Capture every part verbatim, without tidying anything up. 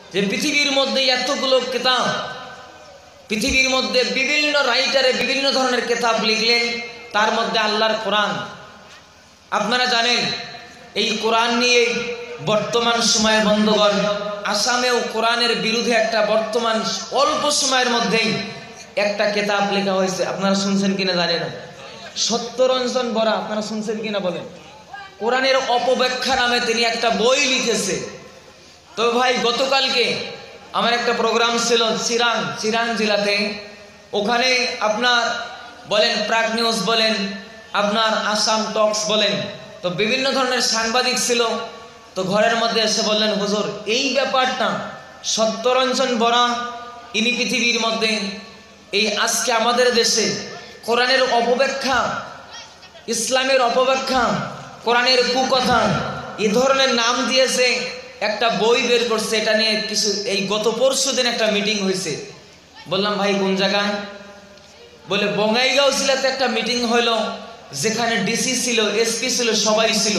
যে পৃথিবীর মধ্যে এতগুলো কিতাব, পৃথিবীর মধ্যে বিভিন্ন রাইটারে বিভিন্ন ধরনের কিতাব লিখলেন, তার মধ্যে আল্লাহর কোরআন। আপনারা জানেন এই কোরআন নিয়ে বর্তমান সময়ের বন্ধুগণ আসামেও কোরআনের বিরুদ্ধে একটা বর্তমান অল্প সময়ের মধ্যেই একটা কিতাব লেখা হয়েছে। আপনারা শুনছেন কিনা জানি না, সত্যরঞ্জন বরা, আপনারা শুনছেন কিনা বলেন। কোরআনের অপব্যাখ্যা নামে তিনি একটা বই লিখেছে। তো ভাই গতকালকে আমার একটা প্রোগ্রাম ছিল চিরাং চিরাং জেলাতে, ওখানে আপনার বলেন প্রাগ নিউজ বলেন, আপনার আসাম টক্স বলেন, তো বিভিন্ন ধরনের সাংবাদিক ছিল। তো ঘরের মধ্যে এসে বললেন, হুজুর এই ব্যাপারটা সত্যরঞ্জন বরা ইনি পৃথিবীর মধ্যে এই আজকে আমাদের দেশে কোরআনের অপব্যাখ্যা, ইসলামের অপব্যাখ্যা, কোরআনের কুকথা এ ধরনের নাম দিয়েছে, একটা বই বের করছে। এটা নিয়ে কিছু এই গত পরশু দিন একটা মিটিং হয়েছে। বললাম ভাই কোন জায়গায়? বলে বঙ্গাইগাঁও জেলাতে একটা মিটিং হলো, যেখানে ডিসি ছিল, এসপি ছিল, সবাই ছিল।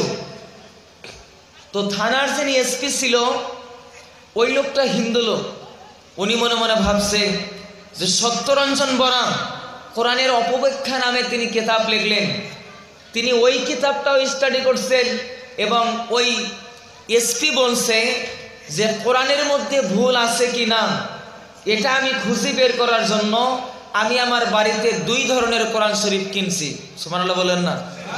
তো থানার যিনি এসপি ছিল ওই লোকটা হিন্দু লোক। উনি মনে মনে ভাবছে যে সত্যরঞ্জন বরা কোরআনের অপব্যাখ্যা নামে তিনি কিতাব লিখলেন। তিনি ওই কিতাবটাও স্টাডি করছেন এবং ওই এসপি বলছে যে কোরআনের মধ্যে ভুল আছে কি না এটা আমি খুঁজে বের করার জন্য আমি আমার বাড়িতে দুই ধরনের কোরআন শরীফ কিনছি। সুবহানাল্লাহ বলেন না?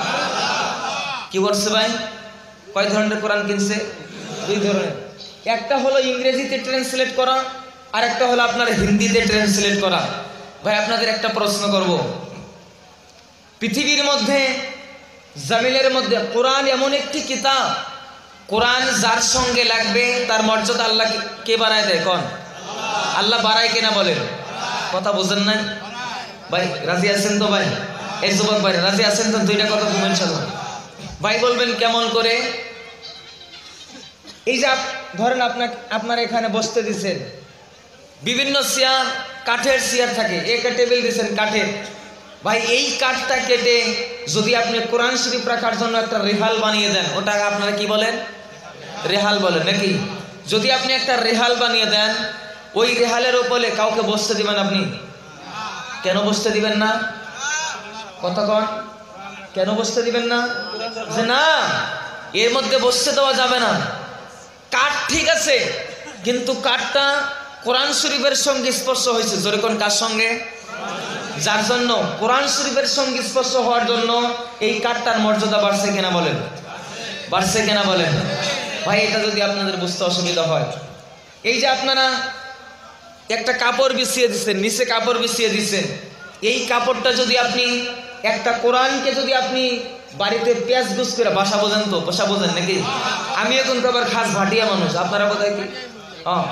কি বলছে ভাই? কয় ধরনের কোরআন কিনছে? দুই ধরনের। একটা হলো ইংরেজিতে ট্রান্সলেট করা, আর একটা হলো আপনার হিন্দিতে ট্রান্সলেট করা। ভাই আপনাদের একটা প্রশ্ন করব, পৃথিবীর মধ্যে জামিলের মধ্যে কোরআন এমন একটি কিতাব, কোরআন যার সঙ্গে লাগবে তার মর্যাদা আল্লাহ কে বাড়ায় দেয়? কোন? আল্লাহ বাড়ায় কিনা বলেন? কথা বুঝেন না ভাই? রাজি আছেন তো ভাই? এই যুবক ভাই রাজি আছেন তো? দুইটা কথা বলবেন ইনশাআল্লাহ। ভাই বলবেন কেমন করে? এই যে ধরেন আপনার আপনারা এখানে বসতে দিচ্ছেন, বিভিন্ন চেয়ার, কাঠের চেয়ার থাকে, একটা টেবিল দিচ্ছেন কাঠের। ভাই এই কাঠটা কেটে যদি আপনি কোরআন শরীফ রাখার জন্য একটা রেহাল বানিয়ে দেন, ওটা আপনারা কি বলেন? রেহাল বলেন নাকি? যদি আপনি একটা রেহাল বানিয়ে দেন, ওই রেহালের উপরে কাউকে বসতে দিবেন আপনি? কেন বসতে দিবেন না? কথা কন, কেন বসতে দিবেন না? যে না এর মধ্যে বসতে দেওয়া যাবে না। কাঠ ঠিক আছে, কিন্তু কাঠটা কোরআন শরীফের সঙ্গে স্পর্শ হয়েছে। জোরে কোন? কার সঙ্গে? যার জন্য কোরআন শরীফের সঙ্গে স্পর্শ হওয়ার জন্য এই কাঠটার মর্যাদা বাড়ছে কিনা বলেন? বাড়ছে কিনা বলেন? ভাই এটা যদি আপনাদের বুঝতে অসুবিধা হয়, এই যে আপনারা একটা কাপড় বিছিয়ে দিচ্ছেন, নিচে কাপড় বিছিয়ে দিচ্ছেন, এই কাপড়টা যদি আপনি একটা কোরআনকে যদি আপনি বাড়িতে পেঁয়াজ গুছ করে, বাসা বোঝেন তো? বাসা বোঝেন নাকি? আমি এখন তো আবার খাস ভাটিয়া মানুষ, আপনারা বোধহয় কি হ্যাঁ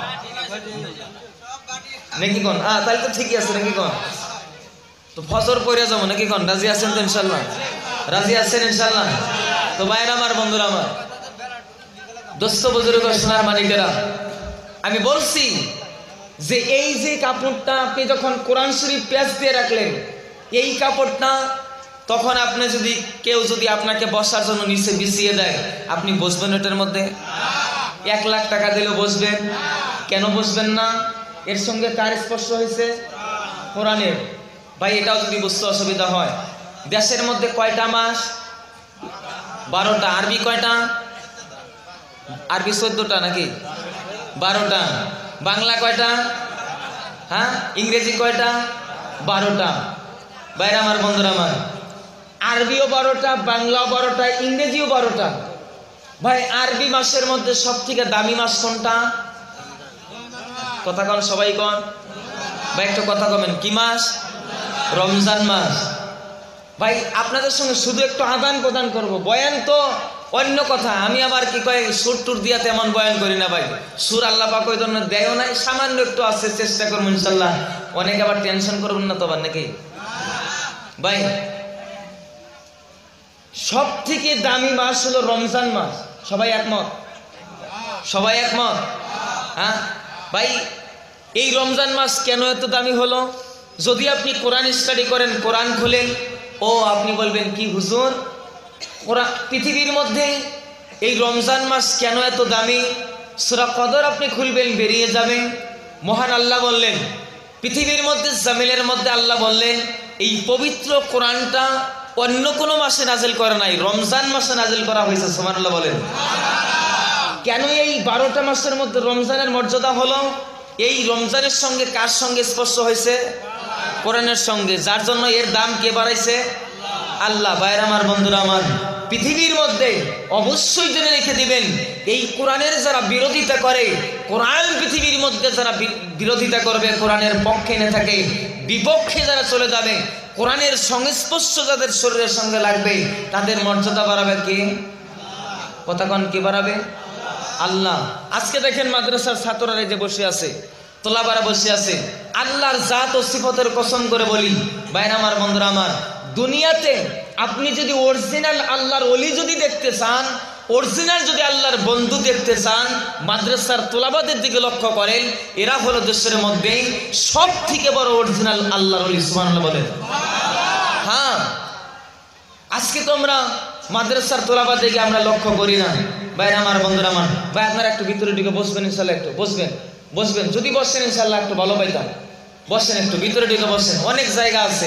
নাকি কোন? হ্যাঁ তাহলে তো ঠিকই আছে নাকি কোন? তো ফজর পড়ে যাবো নাকি কোন? রাজি আছেন তো ইনশাল্লাহ? রাজি আছেন ইনশাল্লাহ? তো ভাইরা আমার, বন্ধুরা আমার, দোস্ত বুজুর্গ সোনার মানিকেরা, আমি বলছি যে এই যে কাপড়টা আপনি যখন কোরআন শরীফ পেঁয়াজ দিয়ে রাখলেন, এই কাপড়টা তখন আপনি যদি কেউ যদি আপনাকে বসার জন্য নিচে বিছিয়ে দেয়, আপনি বসবেন ওটার মধ্যে? এক লাখ টাকা দিলেও বসবেন? কেন বসবেন না? এর সঙ্গে কার স্পর্শ হয়েছে? কোরআনের। ভাই এটাও যদি বুঝতে অসুবিধা হয়, দেশের মধ্যে কয়টা মাস? বারোটা। আরবি কয়টা? আরবি চোদ্দটা নাকি? বারোটা। বাংলা কয়টা? হ্যাঁ ইংরেজি কয়টা? বারোটা। বাইরে আমার, বন্ধুরা আমার, আরবিও বারোটা, বাংলাও বারোটা, ইংরেজিও বারোটা। ভাই আরবি মাসের মধ্যে সব থেকে দামি মাস কোনটা? কথা কন সবাই কন ভাই, একটা কথা কমেন, কি মাস? রমজান মাস। ভাই আপনাদের সঙ্গে শুধু একটু আদান প্রদান করব, বয়ান তো অন্য কথা। আমি আবার কি কয় সুর টুর দিয়া তেমন বয়ান করি না ভাই। সুর আল্লাহ পাক ওই জন্য দেয়ও নাই, সামান্য একটু আছে, চেষ্টা করবো ইনশাল্লাহ। অনেকে আবার টেনশন করবেন না তো আবার নাকি? ভাই সব থেকে দামি মাস হলো রমজান মাস। সবাই একমত? সবাই একমত? হ্যাঁ ভাই এই রমজান মাস কেন এত দামি হলো? যদি আপনি কোরআন স্টাডি করেন, কোরআন খুলেন, ও আপনি বলবেন কি হুজুর কোরআন পৃথিবীর মধ্যে এই রমজান মাস কেন এত দামি? সূরা কদর আপনি খুলবেন, বেরিয়ে যাবে। মহান আল্লাহ বললেন, পৃথিবীর মধ্যে জামিনের মধ্যে আল্লাহ বললেন, এই পবিত্র কোরআনটা অন্য কোনো মাসে নাজিল করা নাই, রমজান মাসে নাজিল করা হয়েছে। সুবহানাল্লাহ বলেন। কেন এই বারোটা মাসের মধ্যে রমজানের মর্যাদা হলো? এই রমজানের সঙ্গে কার সঙ্গে স্পর্শ হয়েছে? কোরআনের সঙ্গে। যার জন্য এর দাম কে বাড়াইছে? আল্লাহ। ভাইরা আমার, বন্ধুরা আমার, পৃথিবীর মধ্যে অবশ্যই জেনে রেখে দিবেন, এই কোরআনের যারা বিরোধিতা করে, কোরআন পৃথিবীর মধ্যে যারা বিরোধিতা করবে, কোরআনের পক্ষে না থাকে, বিপক্ষে যারা চলে যাবে, কোরআনের সংস্পর্শ যাদের শরীরের সঙ্গে লাগবে, তাদের মর্যাদা বাড়াবে কে? কতক্ষণ কে বাড়াবে? আল্লাহ। আজকে দেখেন মাদ্রাসার ছাত্ররা যে বসে আছে, তোলাবারা বসে আছে, আল্লাহর জাত ও সিফতের কসম করে বলি, ভাইরা আমার, বন্ধুরা আমার, দুনিয়াতে আপনি যদি অরিজিনাল আল্লাহর ওলি যদি দেখতে চান, অরিজিনাল যদি আল্লাহর বন্ধু দেখতে চান, মাদ্রাসার তোলাবাদের দিকে লক্ষ্য করেন, এরা হলো দেশের মধ্যে সব থেকে বড় অরিজিনাল আল্লাহর ওলি। সুবহানাল্লাহ বলেন। হ্যাঁ, আজকে তো আমরা মাদ্রাসার তোলাবাদ দিকে আমরা লক্ষ্য করি না। ভাইরা আমার, বন্ধুরা আমার, ভাই আপনারা একটু ভিতরের দিকে বসবেন, ইনশাল্লাহ একটু বসবেন, বসবেন যদি বসেন ইনশাল্লাহ একটু ভালো পাইতাম। বসেন, একটু ভিতরের দিকে বসেন, অনেক জায়গা আছে,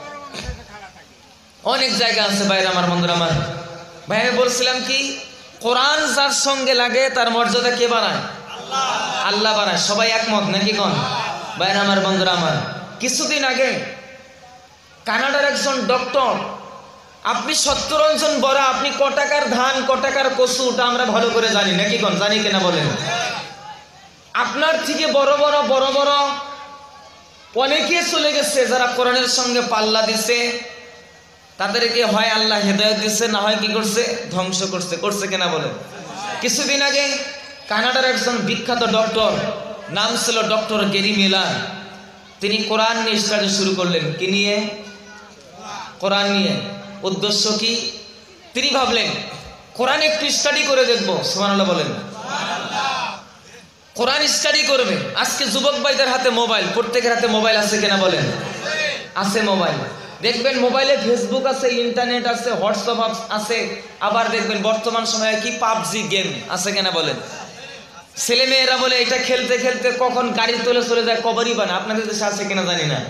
অনেক জায়গা আছে। ভাইরা আমার, বন্ধুরা আমার, ভাই আমি বলছিলাম কি, কোরআন যার সঙ্গে লাগে তার মর্যাদা কে বাড়ায়? আল্লাহ বাড়ায়। সবাই একমত নাকি কোন? ভাইরা আমার, বন্ধুরা আমার, কিছুদিন আগে কানাডার একজন ডক্টর, আপনি সত্যরঞ্জন বরা, আপনি ক টাকার ধান ক টাকার কচু, ওটা আমরা ভালো করে জানি নাকি কোন? জানি কিনা বলেন? আপনার থেকে বড় বড় বড় বড় অনেকে চলে গেছে, যারা কোরআনের সঙ্গে পাল্লা দিছে, তাদেরকে হয় আল্লাহ হেদায়েত দিচ্ছে, না হয় কি করছে? ধ্বংস করছে। করছে কিনা বলেন? কিছুদিন আগে কানাডার একজন বিখ্যাত ডক্টর, নাম ছিল ডক্টর গেরি মিলার, তিনি কোরআন নিয়ে স্টাডি শুরু করলেন। কি নিয়ে? কোরআন নিয়ে। উদ্দেশ্য কি? তিনি ভাবলেন কোরআন একটু স্টাডি করে দেখবো। সুবহানাল্লাহ বলেন। কোরআন স্টাডি করবে। আজকে যুবক ভাইদের হাতে মোবাইল, প্রত্যেকের হাতে মোবাইল আছে কিনা বলেন? আছে মোবাইল। দেখবেন মোবাইলে ফেসবুক আছে, ইন্টারনেট আছে, হোয়াটসঅ্যাপ আছে, আবার দেখবেন বর্তমান সময়ে কি পাবজি গেম আছে কিনা বলেন? ছেলে মেয়েরা বলে এটা খেলতে খেলতে কখন গাড়ি তোলে চলে যায় কবরই বানা। আপনাদের দেশে আছে কিনা জানি না।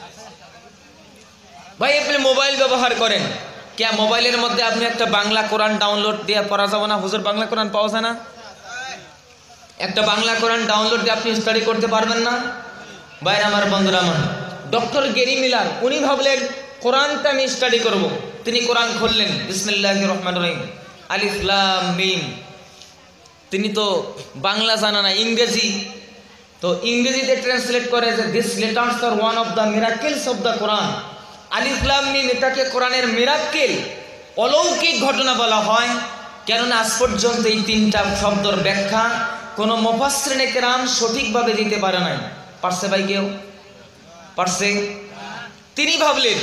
ভাই আপনি মোবাইল ব্যবহার করেন, কে মোবাইলের মধ্যে আপনি একটা বাংলা কোরআন ডাউনলোড দিয়ে পড়া যাবে না? হুজুর বাংলা কোরআন পাওয়া যায় না? একটা বাংলা কোরআন ডাউনলোড দিয়ে আপনি স্টাডি করতে পারবেন না? ভাইরা আমার, বন্ধুরা আমার, ডক্টর গেরি মিলার উনি ভাবলেন কোরআনটা আমি স্টাডি করব। তিনি কোরআন খুললেন, বিসমিল্লাহির রহমানির রহিম, আলিফ লাম মিম। তিনি তো বাংলা জানা না, ইংরেজি, তো ইংরেজিতে ট্রান্সলেট করে যে this letters are one of the miracles of the Quran. আলিফ লাম মিম এটাকে কোরআনের মিরাকেল, অলৌকিক ঘটনা বলা হয়। কেননা আজ পর্যন্ত এই তিনটা শব্দের ব্যাখ্যা কোনো মুফাসসিরিনে কেরাম সঠিকভাবে দিতে পারে নাই। পারছে ভাই কেউ? পারছে? তিনি ভাবলেন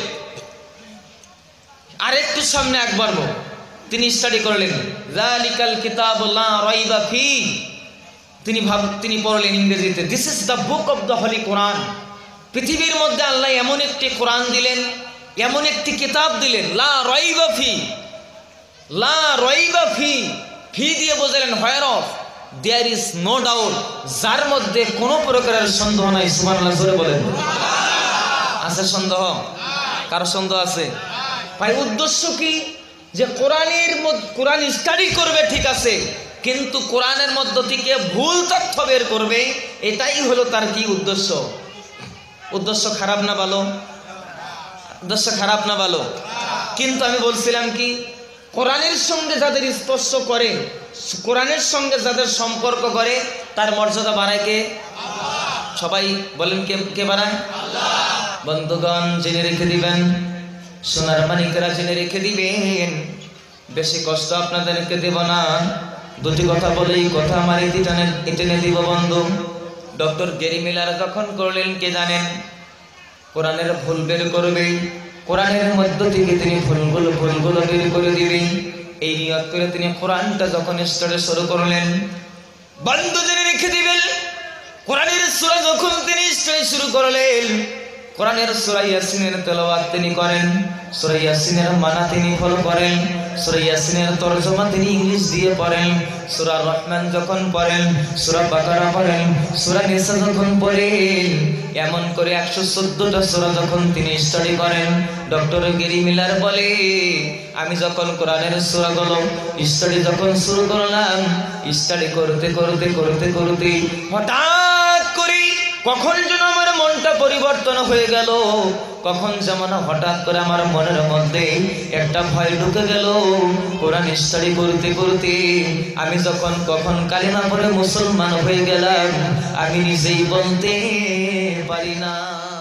আরেকটু সামনে একবার তিনি স্টাডি করলেন, যালিকাল কিতাবু লা রাইবা ফি। তিনি ভাব তিনি পড়লেন ইংরেজিতে, this is the book of the holy Quran. পৃথিবীর মধ্যে আল্লাহ এমন একটি কোরআন দিলেন, এমন একটি কিতাব দিলেন, লা রাইবা ফি, লা রাইবা ফি, ফি দিয়ে বোঝালেন where of there is no doubt, যার মধ্যে কোনো প্রকারের সন্দেহ নাই। সুবহানাল্লাহ জোরে বলেন। আছে সন্দেহ? কারো সন্দেহ আছে? ভাই উদ্দেশ্য কি? যে কোরআনের মধ্যে কোরআন স্টাডি করবে ঠিক আছে, কিন্তু কোরআনের মধ্য থেকে ভুল তথ্য বের করবে, এটাই হলো তার কি উদ্দেশ্য। উদ্দেশ্য খারাপ না ভালো? উদ্দেশ্য খারাপ না ভালো? কিন্তু আমি বলছিলাম কি, কোরআনের সঙ্গে যাদের স্পর্শ করে, কোরআনের সঙ্গে যাদের সম্পর্ক করে, তার মর্যাদা বাড়ায় কে? সবাই বলেন কে কে বাড়ায়? বন্ধুগণ জেনে রেখে দিবেন, সোনার মানিকেরা জেনে রেখে দিবেন, বেশি কষ্ট আপনাদেরকে দেব না। দুটি কথা বলেই কথা আমার টেনে দিব বন্ধু। ডক্টর গেরি মিলার যখন করলেন কে জানেন? কোরআনের ভুল বের করবে, কোরআনের মধ্য থেকে তিনি ভুলগুলো ভুলগুলো বের করে দিবে, এই নিয়ত করে তিনি কোরআনটা যখন স্টাডি শুরু করলেন, বন্ধু জেনে রেখে দিবেন, কোরআনের সূরা যখন তিনি স্টাডি শুরু করলেন, কোরআনের সূরা ইয়াসিনের তেলাওয়াত তিনি করেন, সূরা ইয়াসিনের মানা তিনি ফলো করেন, সূরা ইয়াসিনের তরজমা তিনি ইংলিশ দিয়ে পড়েন, সূরা রহমান যখন পড়েন, সূরা বাকারা পড়েন, সূরা নিসা যখন পড়েন, এমন করে একশো চোদ্দটা সূরা যখন তিনি স্টাডি করেন। ডক্টর গেরি মিলার বলে, আমি যখন কোরআনের সূরাগুলো স্টাডি যখন শুরু করলাম, স্টাডি করতে করতে করতে করতে হঠাৎ করে কখন যেন আমার মনটা পরিবর্তন হয়ে গেল, কখন যেমন হঠাৎ করে আমার মনের মধ্যে একটা ভয় ঢুকে গেল। কোরআন স্টাডি করতে করতে আমি যখন কখন কালিমা পড়ে মুসলমান হয়ে গেলাম, আমি নিজেই বলতে পারি না।